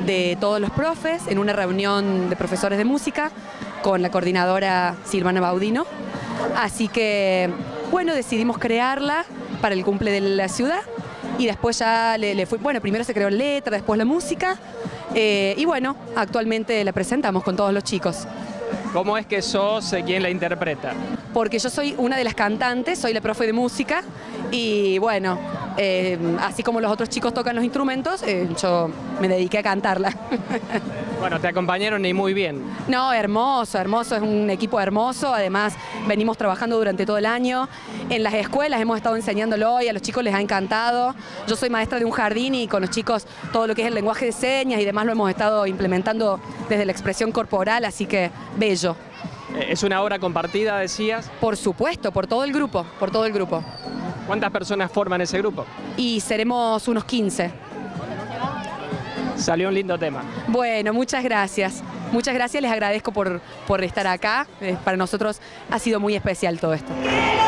de todos los profes en una reunión de profesores de música con la coordinadora Silvana Baudino. Así que, bueno, decidimos crearla para el cumple de la ciudad y después ya bueno, primero se creó la letra, después la música y bueno, actualmente la presentamos con todos los chicos. ¿Cómo es que sos quien la interpreta? Porque yo soy una de las cantantes, soy la profe de música y bueno, así como los otros chicos tocan los instrumentos, yo me dediqué a cantarla. Bueno, te acompañaron y muy bien. No, hermoso, hermoso, es un equipo hermoso, además venimos trabajando durante todo el año, en las escuelas hemos estado enseñándolo y a los chicos les ha encantado. Yo soy maestra de un jardín y con los chicos todo lo que es el lenguaje de señas y demás lo hemos estado implementando desde la expresión corporal, así que bello. ¿Es una obra compartida, decías? Por supuesto, por todo el grupo, por todo el grupo. ¿Cuántas personas forman ese grupo? Y seremos unos 15. Salió un lindo tema. Bueno, muchas gracias. Muchas gracias, les agradezco por estar acá. Para nosotros ha sido muy especial todo esto.